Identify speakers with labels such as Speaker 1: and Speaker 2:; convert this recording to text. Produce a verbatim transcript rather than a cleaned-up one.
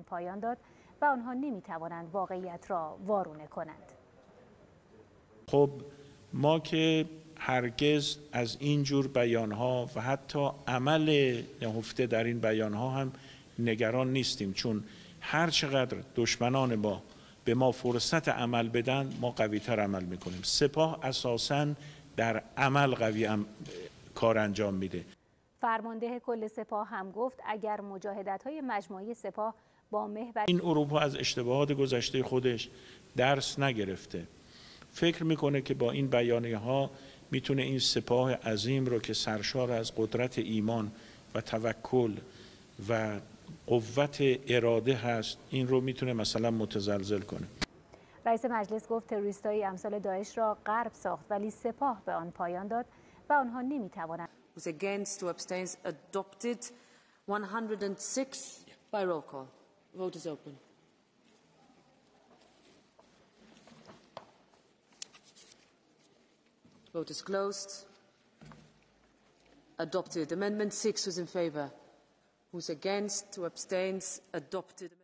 Speaker 1: آن پایان داد و آنها نمی‌توانند واقعیت را وارونه کنند.
Speaker 2: خب ما که هرگز از این جور بیانها و حتی عمل نهفته در این بیانها هم نگران نیستیم، چون هر چقدر دشمنان ما به ما فرصت عمل بدن ما قوی‌تر عمل میکنیم. سپاه اساساً در عمل قوی ام... کار انجام میده.
Speaker 1: فرمانده کل سپاه هم گفت اگر مجاهدت‌های مجموعی سپاه با محور
Speaker 2: این اروپا از اشتباهات گذشته خودش درس نگرفته، فکر میکنه که با این بیانیه ها میتونه این سپاه عظیم رو که سرشار از قدرت ایمان و توکل و قوت اراده هست، این رو میتونه مثلا متزلزل کنه.
Speaker 1: رئیس مجلس گفت تروریستای امثال داعش را غرب ساخت ولی سپاه به آن پایان داد و آنها نمیتوانند.
Speaker 3: Who's against, who abstains, adopted. one hundred six by roll call. Vote is open. Vote is closed. Adopted. Amendment six, who's in favour? Who's against? Who abstains? Adopted.